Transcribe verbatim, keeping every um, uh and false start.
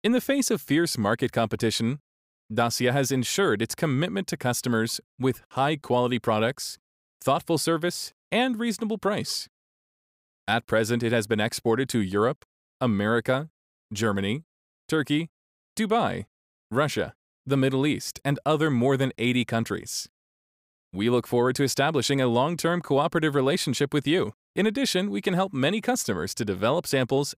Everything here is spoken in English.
In the face of fierce market competition, Dacia has ensured its commitment to customers with high-quality products, thoughtful service, and reasonable price. At present, it has been exported to Europe, America, Germany, Turkey, Dubai, Russia, the Middle East, and other more than eighty countries. We look forward to establishing a long-term cooperative relationship with you. In addition, we can help many customers to develop samples